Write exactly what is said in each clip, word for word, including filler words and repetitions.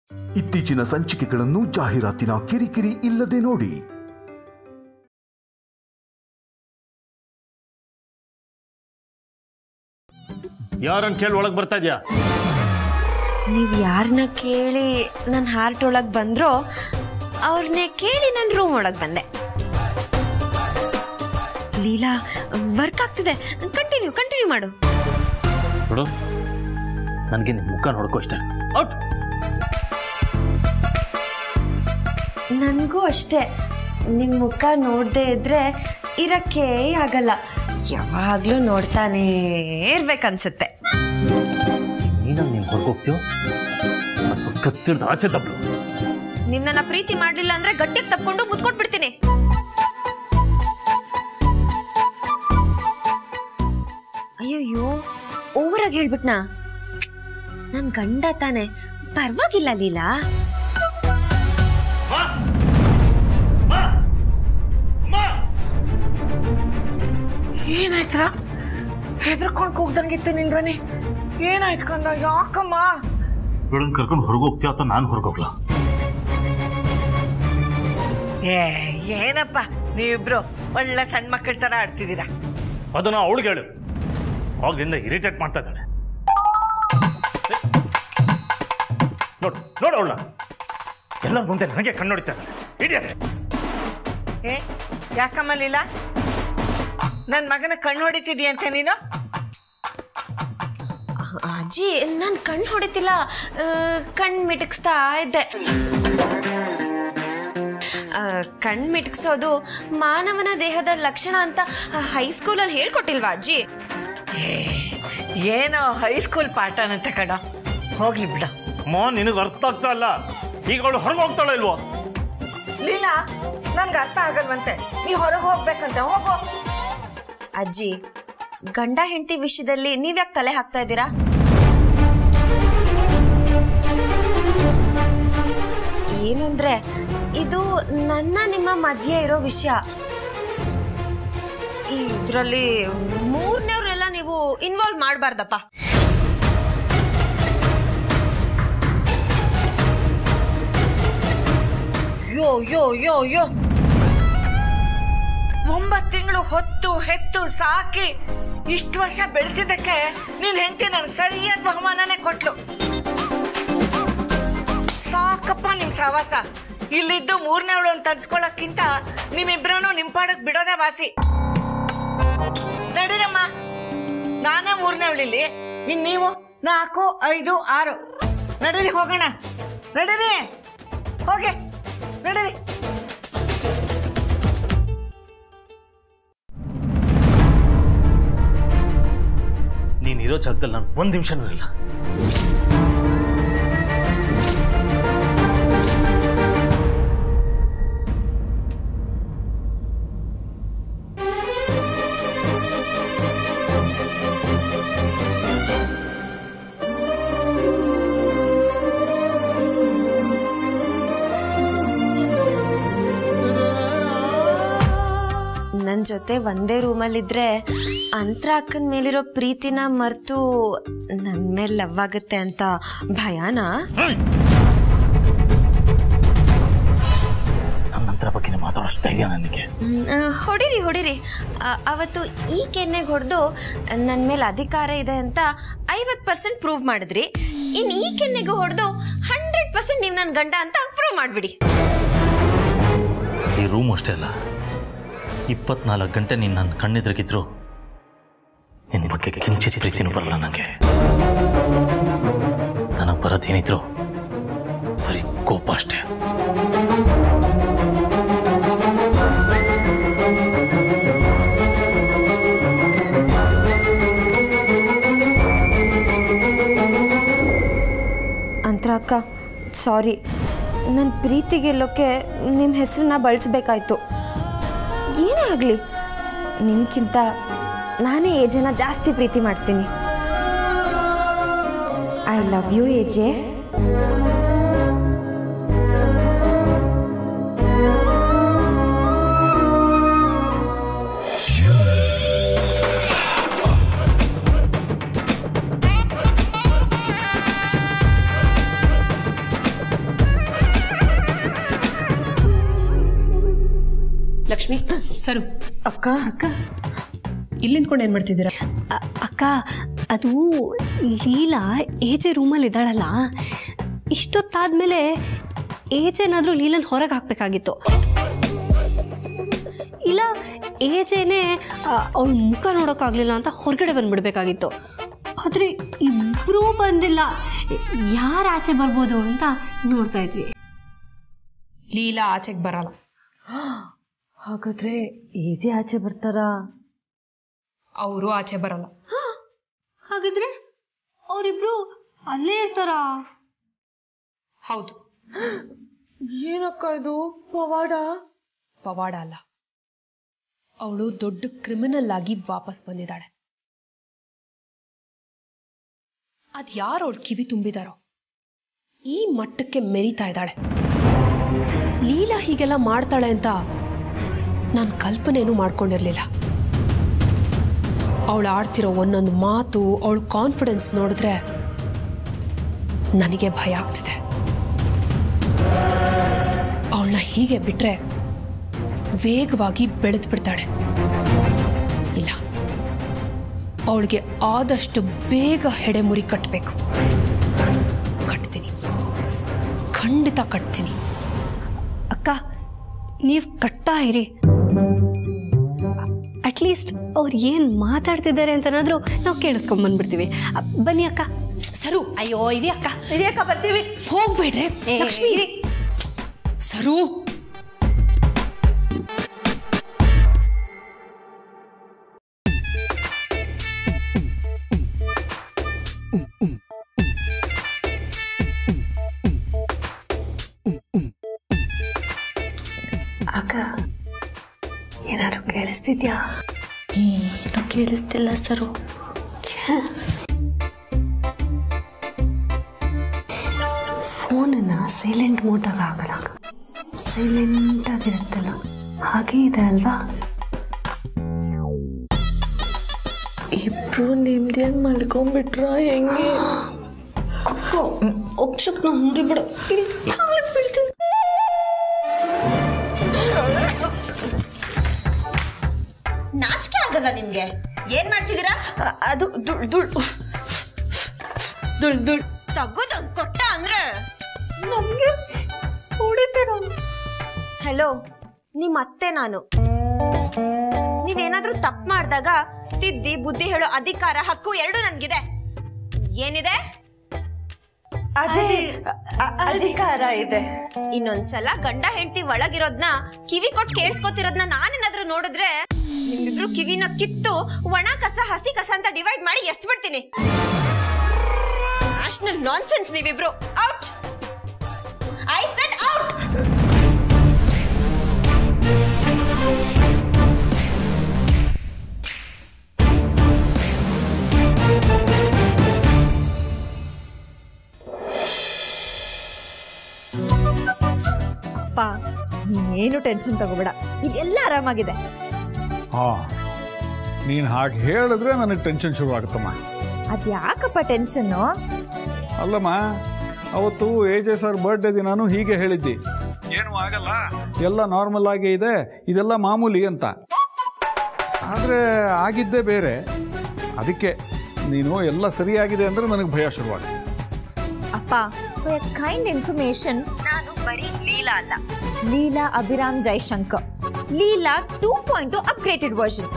ಇತ್ತೀಚಿನ ಸಂಚಿಕೆಗಳನ್ನು ಜಾಹೀರಾತಿನ ಕಿರಿಕಿರಿ ಇಲ್ಲದೆ ನೋಡಿ. ಯಾರನ್ನ ಕೇಳಿ ಒಳಗೆ ಬರ್ತಾ ಇದ್ಯಾ? ನೀವು ಯಾರನ್ನ ಕೇಳಿ ನನ್ನ ಹಾರ್ಟ್ ಒಳಗೆ ಬಂದ್ರೋ ಅವ್ರನ್ನೇ ಕೇಳಿ ನನ್ನ ರೂಮ್ ಒಳಗೆ ಬಂದೆ. ಲೀಲಾ, ವರ್ಕ್ ಆಗ್ತಿದೆ. ಕಂಟಿನ್ಯೂ ಕಂಟಿನ್ಯೂ ಮಾಡು. ನೋಡು, ನನಗೆ ನಿನ್ನ ಮುಖ ನೋಡ್ಕೋ ಅಷ್ಟೇ. ಔಟ್. ನನಗೂ ಅಷ್ಟೇ. ನಿಮ್ಮ ಮುಖ ನೋಡದೆ ಇದ್ರೆ ಇರಕ್ಕೆ ಆಗಲ್ಲ. ಯಾವಾಗಲೂ ನೋಡ್ತಾನೇ ಇರ್ಬೇಕನ್ಸುತ್ತೆ. ನೀನಾಗ ನೀನು ಹೊರಗೋಗ್ತೀಯೋ ಕತ್ತಿಡ್ದು ಆಚೆ ತಪ್ಪಲು. ನೀವು ನನ್ನ ಪ್ರೀತಿ ಮಾಡಲಿಲ್ಲ ಅಂದ್ರೆ ಗಟ್ಟಿಗೆ ತಪ್ಕೊಂಡು ಮುತ್ಕೊಟ್ಬಿಡ್ತೀನಿ. ಅಯ್ಯಯ್ಯೋ, ಓವರಾಗಿ ಹೇಳ್ಬಿಟ್ನಾ? ನನ್ ಗಂಡ ತಾನೆ, ಪರವಾಗಿಲ್ಲ ಲೀಲಾ. ಏನಾಯ್ತರ? ಹೆದರ್ಕೊಂಡು ಕೂಗ್ದಂಗಿತ್ತು ನಿನ್ ಧ್ವನಿ. ಏನಾಯ್ತು ಕಂದ? ಯಾಕಮ್ಮ? ಇವಳನ್ನ ಕರ್ಕೊಂಡು ಹೊರಗೋಗ್ತೀಯ ಅಥವಾ ನಾನು ಹೊರಗೋಗ್ಲ? ಏ ಏನಪ್ಪ ನೀವಿಬ್ರು ಒಳ್ಳೆ ಸಣ್ಣ ಮಕ್ಕಳ ತರ ಆಡ್ತಿದ್ದೀರಾ. ಅದನ್ನ ಅವಳಿಗೆ ಹೇಳು. ಅವಾಗ್ಲಿಂದ ಇರಿಟೇಟ್ ಮಾಡ್ತಾ ಇದ್ದಾಳೆ. ನೋಡು ನೋಡು ಅವಳ ಎಲ್ಲ ಮುಂದೆ ನನಗೆ ಕಣ್ಣು ಹೊಡಿತಾ ಇದ್ದಾಳೆ. ಇಡಿಯಟ್. ಏ ಯಾಕಮ್ಮ ಲೀಲಾ, ನನ್ನ ಮಗನ ಕಣ್ಣು ಹೊಡಿತಿದೀಯಂತೆ ನೀನು? ಅಜ್ಜಿ, ನಾನು ಕಣ್ಣು ಹೊಡಿತಿಲ್ಲ, ಕಣ್ಣು ಮಿಟಕ್ಸ್ತಾ ಇದ್ದೆ. ಕಣ್ಣು ಮಿಟಕ್ಸೋದು ಮಾನವನ ದೇಹದ ಲಕ್ಷಣ ಅಂತ ಹೈಸ್ಕೂಲಲ್ಲಿ ಹೇಳ್ಕೊಟ್ಟಿಲ್ವಾ ಅಜ್ಜಿ? ಏನೋ ಹೈಸ್ಕೂಲ್ ಪಾಠನಂತೆ ಕಣ. ಹೋಗ್ಲಿ ಬಿಡ. ಮಾ, ನಿನಗೆ ಅರ್ಥ ಆಗ್ತಾ ಇಲ್ಲ. ಈಗ ಅವಳು ಹೊರಗೆ ಹೋಗ್ತಾಳ ಇಲ್ವೋ? ಲೀಲಾ, ನನ್ಗೆ ಅರ್ಥ ಆಗಲ್ವಂತೆ. ನೀ ಹೊರಗೆ ಹೋಗ್ಬೇಕಂತೆ, ಹೋಗೋ. ಅಜ್ಜಿ, ಗಂಡ ಹೆಂಡತಿ ವಿಷಯದಲ್ಲಿ ನೀವ್ಯಾಕೆ ತಲೆ ಹಾಕ್ತಾ ಇದ್ದೀರಾ? ಏನು ಅಂದ್ರೆ ಇದು ನನ್ನ ನಿಮ್ಮ ಮಧ್ಯೆ ಇರೋ ವಿಷಯ. ಇದ್ರಲ್ಲಿ ಮೂರನೇವ್ರೆಲ್ಲ ನೀವು ಇನ್ವಾಲ್ವ್ ಮಾಡಬಾರ್ದಪ್ಪ. ಯೋ ಯೋ ಯೋ ಯೋ ಒಂಬತ್ತು ತಿಂಗಳು ಹೊತ್ತು ಹೆತ್ತು ಸಾಕಿ ಇಷ್ಟು ವರ್ಷ ಬೆಳೆಸಿದ್ದಕ್ಕೆ ನೀನ್ ಹೆಂಡತಿ ನನ್ಗೆ ಸರಿಯಾದ ಬಹುಮಾನನೇ ಕೊಟ್ಲು. ಸಾಕಪ್ಪ ನಿಮ್ ಸವಾಸ. ಇಲ್ಲಿದ್ದು ಮೂರನೇವಳು ಅಂತ ತರ್ಸ್ಕೊಳಕ್ಕಿಂತ ನಿಮ್ಮಿಬ್ರನು ನಿಂಪಾಡಕ್ ಬಿಡೋದೇ ವಾಸಿ. ನಡೀರಮ್ಮ, ನಾನೇ ಮೂರನೇವಳಿಲ್ಲಿ, ಇನ್ ನೀವು ನಾಲ್ಕು ಐದು ಆರು. ನಡೀರಿ ಹೋಗೋಣ. ನಡೀರಿ, ಹೋಗಿ ನಡೀರಿ. ನೀನಿರೋ ಜಾಗದಲ್ಲಿ ನಾನು ಒಂದು ನಿಮಿಷನೂ ಇಲ್ಲ. ನನ್ನ ಜೊತೆ ಒಂದೇ ರೂಮಲ್ಲಿದ್ರೆ ಅಂತರ ಅಕ್ಕನ ಮೇಲಿರೋ ಪ್ರೀತಿನ ಮರೆತು ನನ್ನ ಮೇಲೆ ಲವ್ ಆಗುತ್ತೆ ಅಂತ ಭಯನಾ? ನನ್ನಂತರ ಬಗ್ಗೆ ಮಾತಾಡೋಷ್ಟು ಧೈರ್ಯ ನನಗೆ? ಹೊಡಿರಿ ಹೊಡಿರಿ. ಅವತ್ತು ಈ ಕೆನ್ನೆಗೆ ಹೊಡೆದು ನನ್ನ ಮೇಲೆ ಅಧಿಕಾರ ಇದೆ ಅಂತ ಐವತ್ತು ಪರ್ಸೆಂಟ್ ಪ್ರೂವ್ ಮಾಡಿದ್ರಿ. ಇನ್ನು ಈ ಕೆನ್ನೆಗೆ ಹೊಡೆದು ಹಂಡ್ರೆಡ್ ಪರ್ಸೆಂಟ್ ನೀವು ನನ್ನ ಗಂಡ ಅಂತ ಪ್ರೂವ್ ಮಾಡಿಬಿಡಿ. ಈ ರೂಮ್ ಅಷ್ಟೇ ಅಲ್ಲ, ಇಪ್ಪತ್ನಾಲ್ಕು ಗಂಟೆ ನೀನು ನನ್ನ ಕಣ್ಣೆದುರಿಗಿದ್ರು ನಿನ್ನ ಬಗ್ಗೆ ಕಿಂಚಿತ್ ಪ್ರೀತಿನೂ ಬರಲ್ಲ ನನಗೆ. ನನಗೆ ಬರೋದೇನಿದ್ರು ಬರೀ ಕೋಪ ಅಷ್ಟೇ. ಅಂತರ ಅಕ್ಕ, ಸಾರಿ. ನನ್ನ ಪ್ರೀತಿ ಗೆಲ್ಲೋಕ್ಕೆ ನಿಮ್ಮ ಹೆಸರನ್ನ ಬಳಸಬೇಕಾಯ್ತು. ಏನೇ ಆಗಲಿ, ನಿಮ್ಗಿಂತ ನಾನೇ ಏಜೆನ ಜಾಸ್ತಿ ಪ್ರೀತಿ ಮಾಡ್ತೀನಿ. I love you AJ. Lakshmi ಸರು ಅಕ್ಕ ಅಕ್ಕ ಇಲ್ಲಿ ನಿಂತ್ಕೊಂಡು ಏನು ಮಾಡ್ತಿದ್ದೀರಾ? ಅಕ್ಕ ಅದು ಲೀಲಾ ಏಜೆ ರೂಮಲ್ಲಿ ಇದ್ದಾಳಲ್ಲ, ಇಷ್ಟೊತ್ತಾದ್ಮೇಲೆ ಏಜ್ ಏನಾದರೂ ಲೀಲನ್ ಹೊರಗೆ ಹಾಕಬೇಕಾಗಿತ್ತು. ಇಲ್ಲ ಏಜೇನೆ ಅವಳ ಮುಖ ನೋಡೋಕ್ಕಾಗಲಿಲ್ಲ ಅಂತ ಹೊರಗಡೆ ಬಂದುಬಿಡ್ಬೇಕಾಗಿತ್ತು. ಆದರೆ ಇಬ್ಬರೂ ಬಂದಿಲ್ಲ. ಯಾರು ಆಚೆ ಬರ್ಬೋದು ಅಂತ ನೋಡ್ತಾ ಇದ್ವಿ. ಲೀಲಾ ಆಚೆಗೆ ಬರಲ್ಲ. ಹಾಗಾದ್ರೆ ಏಜೆ ಆಚೆ ಬರ್ತಾರಾ? ಅವರು ಆಚೆ ಬರಲ್ಲ. ಹಾಗಿದ್ರೆ ಅವರಿಬ್ರು ಅಲ್ಲೇ ಇರ್ತಾರಾ? ಹೌದು. ಏನಕ್ಕ ಇದು ಪವಾಡ? ಪವಾಡ ಅಲ್ಲ, ಅವಳು ದೊಡ್ಡ ಕ್ರಿಮಿನಲ್ ಆಗಿ ವಾಪಸ್ ಬಂದಿದ್ದಾಳೆ. ಅದ್ ಯಾರು ಅವಳು ಕಿವಿ ತುಂಬಿದಾರೋ ಈ ಮಟ್ಟಕ್ಕೆ ಮೆರಿತಾ ಇದ್ದಾಳೆ. ಲೀಲಾ ಹೀಗೆಲ್ಲ ಮಾಡ್ತಾಳೆ ಅಂತ ನಾನು ಕಲ್ಪನೆನೂ ಮಾಡ್ಕೊಂಡಿರ್ಲಿಲ್ಲ. ಅವಳು ಆಡ್ತಿರೋ ಒಂದೊಂದು ಮಾತು, ಅವಳ ಕಾನ್ಫಿಡೆನ್ಸ್ ನೋಡಿದ್ರೆ ನನಗೆ ಭಯ ಆಗ್ತಿದೆ. ಅವಳನ್ನ ಹೀಗೆ ಬಿಟ್ರೆ ವೇಗವಾಗಿ ಬೆಳೆದು ಬಿಡ್ತಾಳೆ. ಇಲ್ಲ, ಅವಳಿಗೆ ಆದಷ್ಟು ಬೇಗ ಹೆಡೆಮುರಿ ಕಟ್ಟಬೇಕು. ಕಟ್ತೀನಿ, ಖಂಡಿತ ಕಟ್ತೀನಿ. ಅಕ್ಕ ನೀವು ಕಟ್ತಾ ಇರಿ. ಅಟ್ಲೀಸ್ಟ್ ಅವ್ರು ಏನು ಮಾತಾಡ್ತಿದ್ದಾರೆ ಅಂತನಾದ್ರೂ ನಾವು ಕೇಳಿಸ್ಕೊಂಡ್ ಬಂದ್ಬಿಡ್ತೀವಿ. ಬನ್ನಿ ಅಕ್ಕ. ಸರು, ಅಯ್ಯೋ ಇರಿ ಅಕ್ಕ, ಇರಿ ಅಕ್ಕ, ಬರ್ತೀವಿ. ಹೋಗ್ಬೇಡ್ರೆ ಲಕ್ಷ್ಮಿ. ಸರು, ಅಕ್ಕ ಏನಾದ್ರು ಕೇಳಿಸ್ತಿದ್ಯಾ? ಏನು ಕೇಳಿಸ್ತಿಲ್ಲ ಸರು. ಫೋನನ್ನ ಸೈಲೆಂಟ್ ಮೋಟಾಗ ಹಾಕಲ್ಲ, ಸೈಲೆಂಟ್ ಆಗಿರುತ್ತಲ್ಲ ಹಾಗೆ ಇದೆ ಅಲ್ವಾ? ಇಬ್ರು ನಿಮ್ದೇನು ಮಲ್ಕೊಂಡ್ಬಿಟ್ರ ಹೆಂಗೆ? ಅಕ್ಕ ಅಕ್ಷಕ್ ನಾವು ಮುರಿಬಿಡ ಬೀಳ್ತೀವಿ. ನಾಚಿಕೆ ಆಗಲ್ಲ ನಿಮ್ಗೆ? ಏನ್ ಮಾಡ್ತಿದ್ದೀರಾ? ಅದು ದುಳ್ ದುಳ್ ದುಳ್ ದುಳ್ ತಗೋದು ಕೊಟ್ಟ ಅಂದ್ರೆ ನಮ್ಗೆ ಹೊಡಿತೀರ. ಹಲೋ, ನಿಮ್ಮ ಅತ್ತೆ ನಾನು. ನೀವೇನಾದ್ರೂ ತಪ್ಪು ಮಾಡಿದಾಗ ತಿದ್ದಿ ಬುದ್ಧಿ ಹೇಳೋ ಅಧಿಕಾರ, ಹಕ್ಕು ಎರಡು ನನ್ಗಿದೆ. ಏನಿದೆ? ಅದೇ ಅಧಿಕಾರ ಇದೆ. ಇನ್ನೊಂದ್ಸಲ ಗಂಡ ಹೆಂಡತಿ ಒಳಗಿರೋದ್ನ ಕಿವಿ ಕೊಟ್ಟು ಕೇಳಿಸ್ಕೊತಿರೋದ್ನ ನಾನೇನಾದ್ರೂ ನೋಡಿದ್ರೆ ನಿಮ್ಮಿಬ್ರು ಕಿವಿನ ಕಿತ್ತು ಒಣ ಕಸ ಹಸಿ ಕಸ ಅಂತ ಡಿವೈಡ್ ಮಾಡಿ ಎಸ್ತ್ ಬಿಡ್ತೀನಿ. ನ್ಯಾಷನಲ್ ನಾನ್ಸೆನ್ಸ್ ನೀವಿಬ್ರು. Out, I said out. ಅಪ್ಪ ನೀನೇನು ಟೆನ್ಷನ್ ತಗೋಬೇಡ, ಇದೆಲ್ಲ ಆರಾಮಾಗಿದೆ. ಹಾ, ನೀನು ಹಾಗೆ ಹೇಳಿದ್ರೆ ನನಗೆ ಟೆನ್ಷನ್ ಶುರು ಆಗುತ್ತಮ್ಮ. ಅದ್ಯಾಕಪ್ಪ ಟೆನ್ಷನ್ನು? ಅಲ್ಲಮ್ಮ, ಅವತ್ತು ಎ ಜೆ ಸರ್ ಬರ್ಡೇ ದಿನಾನು ಹೀಗೆ ಹೇಳಿದ್ದಿ, ಏನು ಆಗಲ್ಲ, ಎಲ್ಲ ನಾರ್ಮಲ್ ಆಗೇ ಇದೆ, ಇದೆಲ್ಲ ಮಾಮೂಲಿ ಅಂತ. ಆದರೆ ಆಗಿದ್ದೇ ಬೇರೆ. ಅದಕ್ಕೆ ನೀನು ಎಲ್ಲ ಸರಿಯಾಗಿದೆ ಅಂದರೆ ನನಗೆ ಭಯ ಶುರುವಾಗುತ್ತೆ. ಅಪ್ಪ, ಫಾರ್ ಎ ಕೈಂಡ್ ಇನ್ಫಾರ್ಮೇಶನ್, ನಾನು ಬರೀ ಲೀಲಾ ಅಲ್ಲ, Leela Abhiram Jaishankar, Leela two point two upgraded version.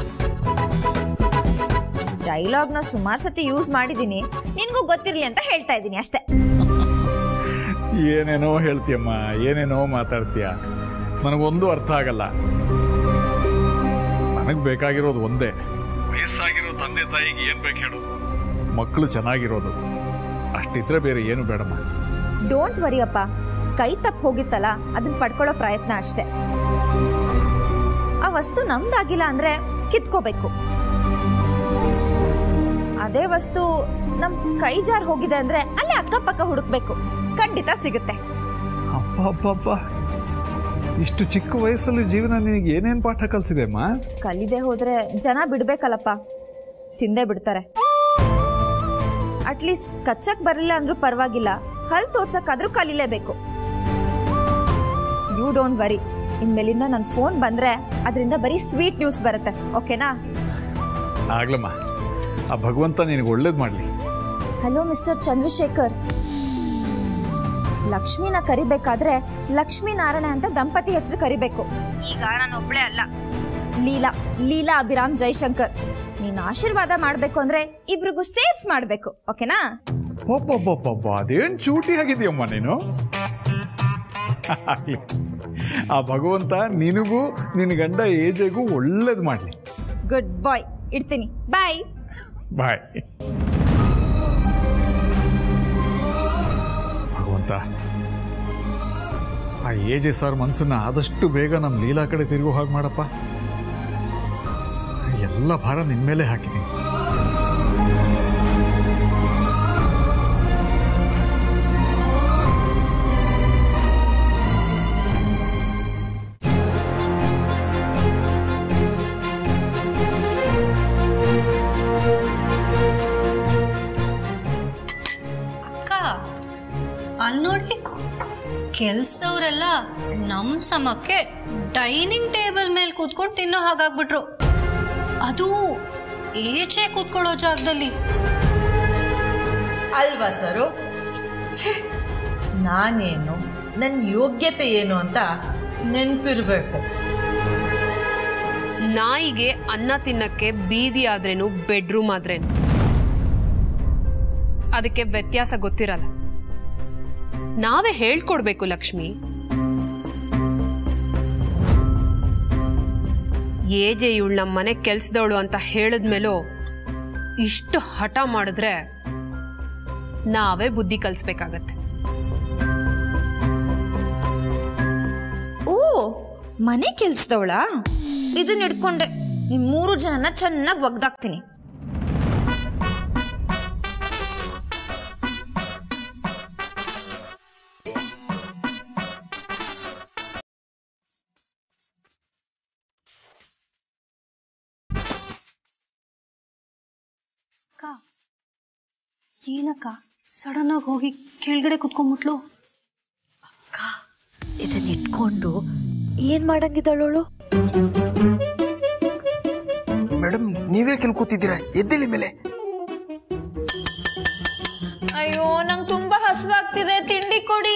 ಡೈಲಾಗ್ನ ಸುಮಾರು ಸತಿ ಯೂಸ್ ಮಾಡಿದ್ದೀನಿ, ನಿನ್ಗೂ ಗೊತ್ತಿರಲಿ ಅಂತ ಹೇಳ್ತಾ ಇದ್ದೀನಿ ಅಷ್ಟೇ. ಏನೇನೋ ಹೇಳ್ತೀಯಮ್ಮ, ಏನೇನೋ ಮಾತಾಡ್ತೀಯ, ನನಗೊಂದು ಅರ್ಥ ಆಗಲ್ಲ. ನನಗೆ ಬೇಕಾಗಿರೋದು ಒಂದೇ, ವಯಸ್ಸಾಗಿರೋ ತಂದೆ ತಾಯಿಗೆ ಏನು ಬೇಕು ಹೇಳು, ಮಕ್ಕಳು ಚೆನ್ನಾಗಿರೋದು, ಅಷ್ಟಿದ್ರೆ ಬೇರೆ ಏನು ಬೇಡಮ್ಮ. ಡೋಂಟ್ ವರಿ ಅಪ್ಪ, ಕೈ ತಪ್ಪು ಹೋಗಿತ್ತಲ್ಲ ಅದನ್ನ ಪಡ್ಕೊಳ್ಳೋ ಪ್ರಯತ್ನ ಅಷ್ಟೇ. ಆ ವಸ್ತು ನಮ್ದಾಗಿಲ್ಲ ಅಂದ್ರೆ ಕಿತ್ಕೋಬೇಕು. ಅದೇ ವಸ್ತು ನಮ್ ಕೈ ಜಾರ್ ಹೋಗಿದೆ ಅಂದ್ರೆ ಅಲ್ಲೇ ಅಕ್ಕಪಕ್ಕ ಹುಡುಕ್ಬೇಕು, ಖಂಡಿತ ಸಿಗುತ್ತೆ. ಅಪ್ಪ ಅಪ್ಪ ಅಪ್ಪ, ಇಷ್ಟು ಚಿಕ್ಕ ವಯಸ್ಸಲ್ಲಿ ಜೀವನ ನಿನಗೆ ಏನೇನು ಪಾಠ ಕಲಿಸಿದೆ ಅಮ್ಮ? ಕಲಿದೆ ಹೋದ್ರೆ ಜನ ಬಿಡ್ಬೇಕಲ್ಲಪ್ಪ, ತಿಂದೇ ಬಿಡ್ತಾರೆ. ಅಟ್ಲೀಸ್ಟ್ ಕಚ್ಚಕ್ ಬರಲಿಲ್ಲ ಅಂದ್ರೂ ಪರವಾಗಿಲ್ಲ, ಹಲ್ ತೋರ್ಸಕ್ಕಾದ್ರೂ ಕಲಿಲೇಬೇಕು. ಯು ಡೋಂಟ್ ವರಿ, ಇನ್ಮೇಲಿಂದ ನನ್ನ ಫೋನ್ ಬಂದರೆ ಅದರಿಂದ ಬರೀ ಸ್ವೀಟ್ ನ್ಯೂಸ್ ಬರುತ್ತೆ, ಓಕೆನಾ? ಆಗ್ಲಮ್ಮ, ಆ ಭಗವಂತ ನಿನಗೆ ಒಳ್ಳೇದು ಮಾಡಲಿ. ಹಲೋ ಮಿಸ್ಟರ್ ಚಂದ್ರಶೇಖರ್, ಲಕ್ಷ್ಮಿನ ಕರಿಬೇಕಾದ್ರೆ ಲಕ್ಷ್ಮೀನಾರಾಯಣ ಅಂತ ದಂಪತಿ ಹೆಸರು ಕರಿಬೇಕು. ಈಗ ನಾನು ಒಬ್ಳೆ ಅಲ್ಲ, ಲೀಲಾ ಲೀಲಾ ಅಭಿರಾಮ್ ಜೈಶಂಕರ್. ನೀನು ಆಶೀರ್ವಾದ ಮಾಡಬೇಕು ಅಂದ್ರೆ ಇಬ್ರಿಗೂ ಸೇರ್ಸ್ ಮಾಡಬೇಕು, ಓಕೆನಾ? ಒಬ್ಬೊಬ್ಬೊಬ್ಬೊಬ್ಬ, ಅದೇನು ಚೂಟಿ ಆಗಿದೆಯಮ್ಮ ನೀನು. ಆ ಭಗವಂತ ನಿನಗೂ ನಿನ್ನ ಗಂಡ ಏಜೆಗೂ ಒಳ್ಳೇದು ಮಾಡಲಿ. ಗುಡ್ ಬಾಯ್, ಇಡ್ತೀನಿ, ಬಾಯ್ ಬಾಯ್. ಭಗವಂತ, ಆ ಏಜೆ ಸರ್ ಮನಸ್ಸನ್ನ ಆದಷ್ಟು ಬೇಗ ನಮ್ಮ ಲೀಲಾ ಕಡೆ ತಿರುಗೋ ಹಾಗೆ ಮಾಡಪ್ಪ. ಎಲ್ಲ ಭಾರ ನಿನ್ನ ಮೇಲೆ ಹಾಕಿದ್ದೀನಿ. ಅಲ್ಲಿ ನೋಡಿ, ಕೆಲ್ಸದವ್ರೆಲ್ಲ ನಮ್ ಸಮಕ್ಕೆ ಡೈನಿಂಗ್ ಟೇಬಲ್ ಮೇಲೆ ಕೂತ್ಕೊಂಡು ತಿನ್ನೋ ಹಾಗಾಗ್ಬಿಟ್ರು. ಅದು ಏಚೆ ಕೂತ್ಕೊಳ್ಳೋ ಜಾಗದಲ್ಲಿ. ಅಲ್ವಾ ಸರು? ನಾನೇನು, ನನ್ನ ಯೋಗ್ಯತೆ ಏನು ಅಂತ ನೆನಪಿರ್ಬೇಕು. ನಾಯಿಗೆ ಅನ್ನ ತಿನ್ನಕ್ಕೆ ಬೀದಿ ಆದ್ರೇನು ಬೆಡ್ರೂಮ್ ಆದ್ರೇನು ಅದಕ್ಕೆ ವ್ಯತ್ಯಾಸ ಗೊತ್ತಿರಲ್ಲ. ನಾವೇ ಹೇಳ್ಕೊಡ್ಬೇಕು ಲಕ್ಷ್ಮಿ. ಏಜೆ ಇವಳು ನಮ್ಮ ಮನೆ ಕೆಲ್ಸದವಳು ಅಂತ ಹೇಳಿದ್ಮೇಲೂ ಇಷ್ಟು ಹಠ ಮಾಡಿದ್ರೆ ನಾವೇ ಬುದ್ಧಿ ಕಲಿಸ್ಬೇಕಾಗತ್ತೆ. ಓ, ಮನೆ ಕೆಲ್ಸದವಳಾ? ಇದನ್ನ ಹಿಡ್ಕೊಂಡೆ ನಿಮ್ ಮೂರು ಜನನ ಚೆನ್ನಾಗಿ ಒಗ್ದಾಕ್ತೀನಿ. ಏನಕ್ಕ ಸಡನ್ ಆಗಿ ಹೋಗಿ ಕೆಳಗಡೆ ಕುತ್ಕೊಂಡ್ಬಿಟ್ಲು? ಅಕ್ಕ, ಇದನ್ನ ಇಟ್ಕೊಂಡು ಏನ್ ಮಾಡಂಗಿದ್ದಾಳೋಳು? ಮೇಡಮ್, ನೀವೇ ಕೆಲ್ ಕೂತಿದ್ದೀರಾ? ಎದ್ದಿಲಿ ಮೇಲೆ. ಅಯ್ಯೋ, ನಂಗೆ ತುಂಬಾ ಹಸುವಾಗ್ತಿದೆ, ತಿಂಡಿ ಕೊಡಿ.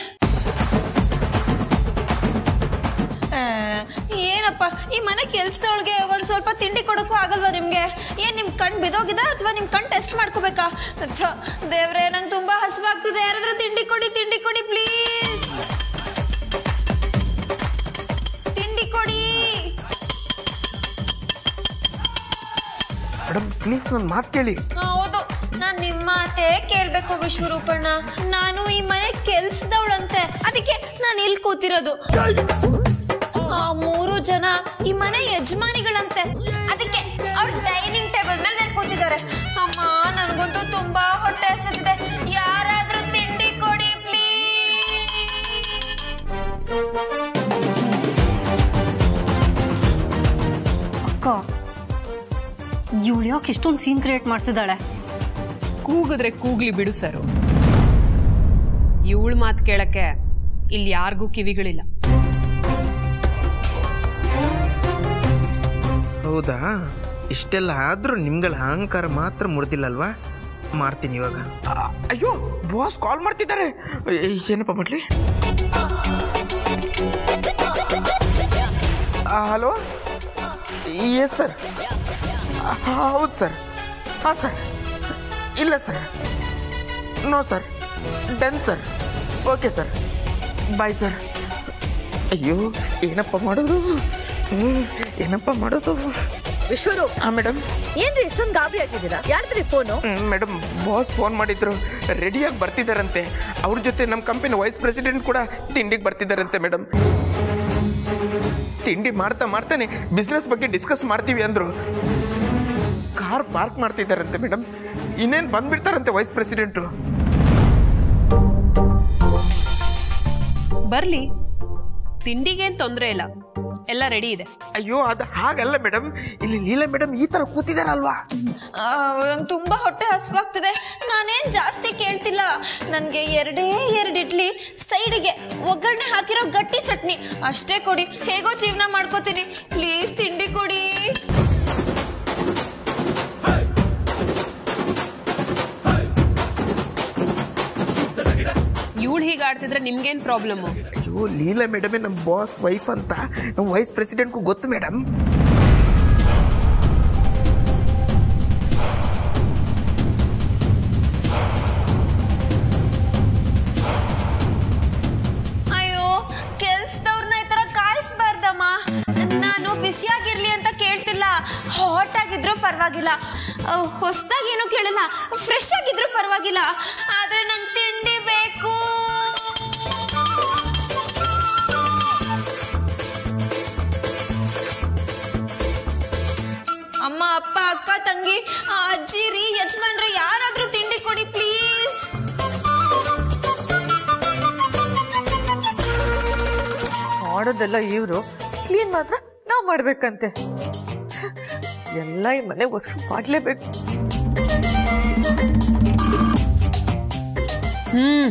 ಏನಪ್ಪ, ಈ ಮನೆ ಕೆಲ್ಸದೊಳಗೆ ಒಂದ್ ಸ್ವಲ್ಪ ತಿಂಡಿ ಕೊಡಕ್ಕೂ ಆಗಲ್ವಾ ನಿಮ್ಗೆ? ಏನ್ ನಿಮ್ ಕಣ್ ಬಿದೋಗಿದ ಅಥವಾ ನಿಮ್ ಕಣ್ ಟೆಸ್ಟ್ ಮಾಡ್ಕೋಬೇಕಾ? ದೇವ್ರೆ, ನಂಗೆ ತುಂಬಾ ಹಸುವಾಗ್ತಿದೆ, ಯಾರಾದ್ರೂ ತಿಂಡಿ ಕೊಡಿ, ತಿಂಡಿ ಕೊಡಿ ಪ್ಲೀಸ್, ತಿಂಡಿ ಕೊಡಿ. ಮೇಡಮ್ ಪ್ಲೀಸ್ ನನ್ನ ಮಾತು ಕೇಳಿ. ಹೌದು, ನಾನ್ ನಿಮ್ಮ ಮಾತೇ ಕೇಳ್ಬೇಕು ವಿಶ್ವರೂಪಣ್ಣ. ನಾನು ಈ ಮನೆ ಕೆಲ್ಸದವಳಂತೆ, ಅದಕ್ಕೆ ನಾನು ಇಲ್ಲಿ ಕೂತಿರೋದು. ಆ ಮೂರು ಜನ ಈ ಮನೆ ಯಜಮಾನಿಗಳಂತೆ, ಅದಕ್ಕೆ ಅವ್ರ ಡೈನಿಂಗ್ ಟೇಬಲ್ ಮೇಲೆ ನಾನು ಕೂತಿದ್ದಾರೆ. ಅಮ್ಮ, ನನಗಂತೂ ತುಂಬಾ ಹೊಟ್ಟೆ ಹಸಿದಿದೆ, ಯಾರಾದ್ರೂ ತಿಂಡಿ ಕೊಡಿ ಪ್ಲೀಸ್. ಅಕ್ಕ, ಇವಳು ಯಾಕೆ ಇಷ್ಟೊಂದು ಸೀನ್ ಕ್ರಿಯೇಟ್ ಮಾಡ್ತಿದ್ದಾಳೆ? ಕೂಗಿದ್ರೆ ಕೂಗ್ಲಿ ಬಿಡು ಸರು. ಇವಳು ಮಾತು ಕೇಳಕ್ಕೆ ಇಲ್ಲಿ ಯಾರಿಗೂ ಕಿವಿಗಳಿಲ್ಲ. ಹೌದಾ? ಇಷ್ಟೆಲ್ಲ ಆದ್ರೂ ನಿಮ್ಗಳ ಅಹಂಕಾರ ಮಾತ್ರ ಮುಡ್ದಿಲ್ಲಲ್ವಾ? ಮಾಡ್ತೀನಿ ಇವಾಗ. ಅಯ್ಯೋ, ಬಾಸ್ ಕಾಲ್ ಮಾಡ್ತಿದ್ದಾರೆ. ಏನಪ್ಪ ಮಾಡ್ಲಿ? Hello, yes sir. ಹೌದು ಸರ್. ಹಾಂ ಸರ್. ಇಲ್ಲ sir, no sir, done sir. Okay sir, bye sir. ಅಯ್ಯೋ, ಏನಪ್ಪ ಮಾಡೋದು? ಏನಪ್ಪ ಮಾಡೋದು? ವಿಶ್ವರೂಪ್. ಹಾಂ ಮೇಡಮ್. ಏನ್ರಿ ಎಷ್ಟೊಂದು ಗಾಬರಿ ಆಗಿದ್ದೀರಾ? ಯಾರ್ದ್ರಿ ಫೋನು? ಮೇಡಮ್, ಬಾಸ್ ಫೋನ್ ಮಾಡಿದ್ರು, ರೆಡಿಯಾಗಿ ಬರ್ತಿದ್ದಾರಂತೆ. ಅವ್ರ ಜೊತೆ ನಮ್ಮ ಕಂಪನಿ ವೈಸ್ ಪ್ರೆಸಿಡೆಂಟ್ ಕೂಡ ತಿಂಡಿಗೆ ಬರ್ತಿದ್ದಾರಂತೆ ಮೇಡಮ್. ತಿಂಡಿ ಮಾಡ್ತಾ ಮಾಡ್ತಾನೆ ಬಿಸ್ನೆಸ್ ಬಗ್ಗೆ ಡಿಸ್ಕಸ್ ಮಾಡ್ತೀವಿ ಅಂದ್ರು. ಕಾರ್ ಪಾರ್ಕ್ ಮಾಡ್ತಿದ್ದಾರಂತೆ ಮೇಡಮ್. ಇನ್ನೇನು ಬಂದ್ಬಿಡ್ತಾರಂತೆ ವೈಸ್ ಪ್ರೆಸಿಡೆಂಟು. ಬರ್ಲಿ, ತಿಂಡಿಗೇನ್ ತೊಂದರೆ ಇಲ್ಲ, ಎಲ್ಲ ರೆಡಿ ಇದೆ. ಅಯ್ಯೋ ಅದು ಹಾಗಲ್ಲ ಮೇಡಮ್, ಇಲ್ಲಿ ಲೀಲಾ ಮೇಡಮ್ ಈ ತರ ಕೂತಿದಾರಲ್ವಾ. ತುಂಬಾ ಹೊಟ್ಟೆ ಹಸ್ವಾಗ್ತಿದೆ. ನಾನೇನ್ ಜಾಸ್ತಿ ಕೇಳ್ತಿಲ್ಲ. ನನ್ಗೆ ಎರಡೇ ಎರಡು ಇಡ್ಲಿ, ಸೈಡಿಗೆ ಒಗ್ಗರಣೆ ಹಾಕಿರೋ ಗಟ್ಟಿ ಚಟ್ನಿ ಅಷ್ಟೇ ಕೊಡಿ. ಹೇಗೋ ಜೀವನ ಮಾಡ್ಕೋತೀನಿ. ಪ್ಲೀಸ್ ತಿಂಡಿ ಕೊಡಿ. ಇವಳು ಹೀಗೆ ಆಡ್ತಿದ್ರೆ ನಿಮ್ಗೇನ್ ಪ್ರಾಬ್ಲಮ್? ಅಯ್ಯೋ ಲೀಲಾ ಮೇಡಮೇ ನಮ್ಮ ಬಾಸ್ ವೈಫ್ ಅಂತ ನಮ್ಮ ವೈಸ್ ಪ್ರೆಸಿಡೆಂಟ್ಗೂ ಗೊತ್ತು ಮೇಡಮ್. ಅಯ್ಯೋ ಕೆಲ್ಸದವ್ರನ್ನ ಈ ತರ ಕಾಯಿಸ್ಬಾರ್ದಮ್ಮ. ನಾನು ಬಿಸಿಯಾಗಿರ್ಲಿ ಅಂತ ಕೇಳ್ತಿಲ್ಲ. ಹಾಟ್ ಆಗಿದ್ರು ಪರವಾಗಿಲ್ಲ, ಹೊಸದಾಗಿ ಏನು ಕೇಳಿಲ್ಲ, ಫ್ರೆಶ್ ಆಗಿದ್ರು ಪರವಾಗಿಲ್ಲ. ಆದ್ರೆ ನಂಗೆ ತಿಂಡಿ ಬೇಕು. ಅಮ್ಮ, ಅಪ್ಪ, ಅಕ್ಕ, ತಂಗಿ, ಅಜ್ಜಿ ರೀ, ಯಜಮಾನ್ರೆ, ಯಾರಾದ್ರೂ ತಿಂಡಿ ಕೊಡಿ ಪ್ಲೀಸ್. ಮಾಡೋದೆಲ್ಲ ಇವರು, ಕ್ಲೀನ್ ಮಾತ್ರ ನಾವು ಮಾಡ್ಬೇಕಂತೆ. ಎಲ್ಲ ಈ ಮನೆಗೋಸ್ಕರ ಮಾಡ್ಲೇಬೇಕು. ಹ್ಮ್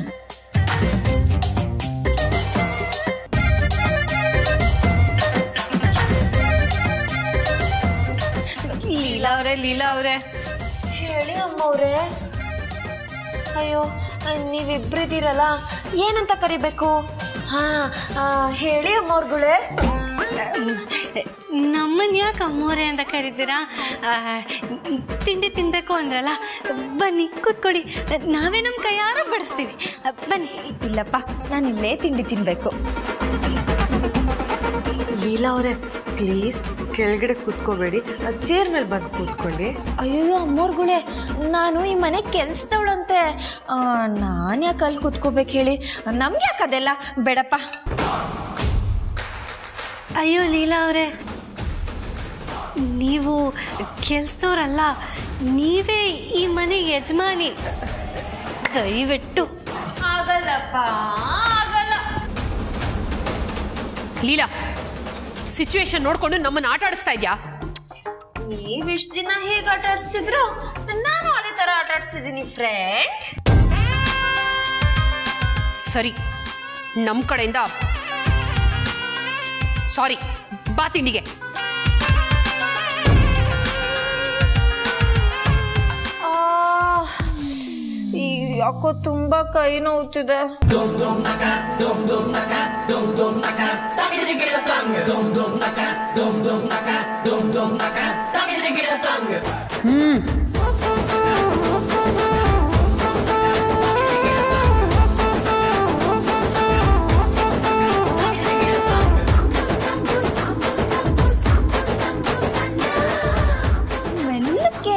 ಲೀಲಾ ಅವ್ರೆ, ಲೀಲಾ ಅವ್ರೆ, ಹೇಳಿ ಅಮ್ಮ ಅವ್ರೆ. ಅಯ್ಯೋ, ನೀವಿಬ್ರಿದ್ದೀರಲ್ಲ, ಏನಂತ ಕರಿಬೇಕು? ಹಾ, ಹೇಳಿ ಅಮ್ಮವ್ರುಗಳೇ. ನಮ್ಮನ್ನ ಯಾಕೆ ಅಮ್ಮೋರೆ ಅಂತ ಕರಿತೀರಾ? ತಿಂಡಿ ತಿನ್ಬೇಕು ಅಂದ್ರಲ್ಲ, ಬನ್ನಿ ಕೂತ್ಕೊಡಿ, ನಾವೇ ನಮ್ಮ ಕೈಯಾರ ಬಡಿಸ್ತೀವಿ, ಬನ್ನಿ. ಇಲ್ಲಪ್ಪ, ನಾನು ಇಲ್ಲೇ ತಿಂಡಿ ತಿನ್ಬೇಕು. ಲೀಲಾ ಅವರೇ, ಪ್ಲೀಸ್ ಕೆಳಗಡೆ ಕೂತ್ಕೋಬೇಡಿ, ಚೇರ್ ಮೇಲೆ ಬಂದು ಕೂತ್ಕೊಳ್ಳಿ. ಅಯ್ಯೋ ಅಮ್ಮೋರ್ಗುಳೆ, ನಾನು ಈ ಮನೆ ಕೆಲ್ಸದವಳಂತೆ. ನಾನು ಯಾಕೆ ಅಲ್ಲಿ ಕೂತ್ಕೋಬೇಕು ಹೇಳಿ? ನಮ್ಗೆ ಯಾಕೆ ಅದೆಲ್ಲ ಬೇಡಪ್ಪ. ಅಯ್ಯೋ ಲೀಲಾ ಅವರೇ, ನೀವು ಕೆಲ್ಸದವ್ರಲ್ಲ, ನೀವೇ ಈ ಮನೆ ಯಜಮಾನಿ. ದಯವಿಟ್ಟು. ಆಗಲ್ಲಪ್ಪ, ಆಗಲ್ಲ. ಲೀಲಾ, ಸಿಚುವೇಶನ್ ನೋಡ್ಕೊಂಡು ನಮ್ಮನ್ನ ಆಟ ಆಡಿಸ್ತಾ ಇದ್ಯಾ? ನೀವ್ ಇಷ್ಟ ದಿನ ಹೇಗೆ ಆಟ ಆಡಿಸ್ತಿದ್ರು, ನಾನು ಅದೇ ತರ ಆಟ ಆಡಿಸ್ತಿದ್ದೀನಿ ಫ್ರೆಂಡ್. ಸರಿ, ನಮ್ ಕಡೆಯಿಂದ ಸಾರಿ. ಬಾ ತಿಂಡಿಗೆ. ಯಾಕೋ ತುಂಬಾ ಕೈ ನೋವುತ್ತಿದೆ. ಹ್ಮ್ ಮೆಲ್ಲಕ್ಕೆ.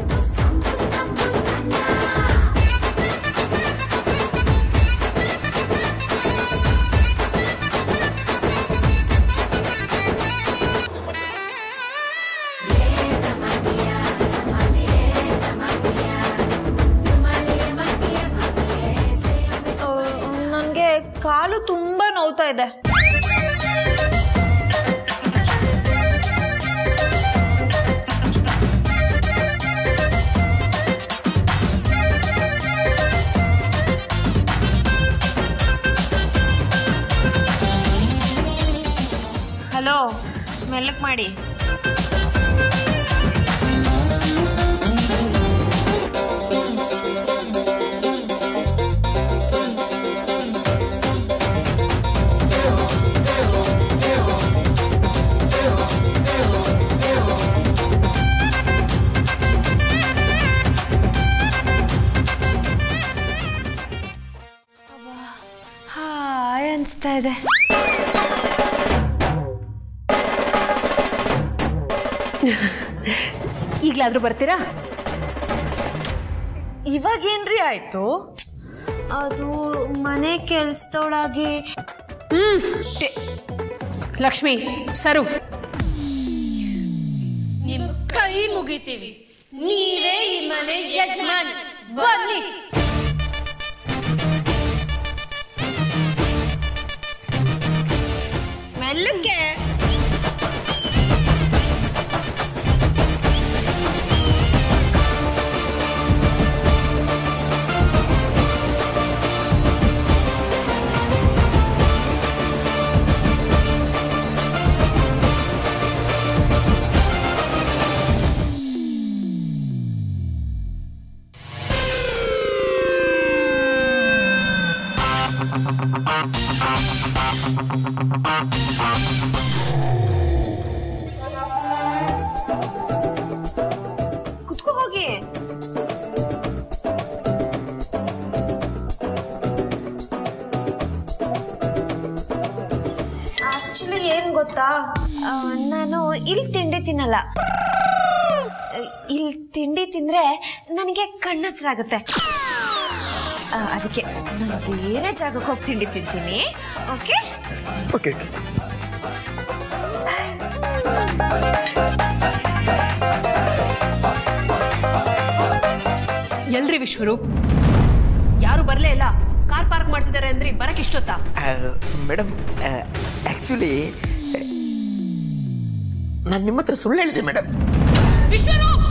ನನಗೆ ಕಾಲು ತುಂಬಾ ನೋವ್ತಾ ಇದೆ. ಹಲೋ, ಮೆಲ್ಲಕ್ ಮಾಡಿ. ಹಾಯ್ ಅನಿಸ್ತಾ ಇದೆ. ಈಗ್ಲಾದ್ರೂ ಬರ್ತೀರಾ? ಇವಾಗೇನ್ರಿ ಆಯ್ತು? ಅದು ಮನೆ ಕೆಲ್ಸದೊಳಗೆ. ಹ್ಮ್ ಲಕ್ಷ್ಮಿ, ಸರು, ನಿಮ್ ಕೈ ಮುಗಿತೀವಿ, ನೀವೇ ಈ ಮನೆ ಯಜಮಾನಿ, ಬನ್ನಿ. ಮೆಲ್ಲಕ್ಕೆ. ಕುತ್ಕೋ ಹೋಗಿ. ಆಕ್ಚುಲಿ ಏನ್ ಗೊತ್ತಾ, ಆ, ನಾನು ಇಲ್ಲಿ ತಿಂಡಿ ತಿನ್ನಲ್ಲ. ಇಲ್ಲಿ ತಿಂಡಿ ತಿಂದ್ರೆ ನನಗೆ ಕಣ್ಣಸ್ರಾಗುತ್ತೆ. ಅದಕ್ಕೆ ನಾನು ಬೇರೆ ಜಾಗಕ್ಕೆ ಹೋಗಿ ತಿಂಡಿ ತಿಂತೀನಿ. ಓಕೆ ಓಕೆ ಎಲ್ರಿ ವಿಶ್ವರೂಪ್, ಯಾರು ಬರ್ಲೇ ಇಲ್ಲ. ಕಾರ್ ಪಾರ್ಕ್ ಮಾಡ್ತಿದ್ದಾರೆ ಅಂದ್ರಿ, ಬರಕ್ ಇಷ್ಟೊತ್ತಾ? ಮೇಡಮ್ ಆ್ಯಕ್ಚುಲಿ ನಾನು ನಿಮ್ಮ ಹತ್ರ ಸುಳ್ಳು ಹೇಳಿದೆ ಮೇಡಮ್. ವಿಶ್ವರೂಪ್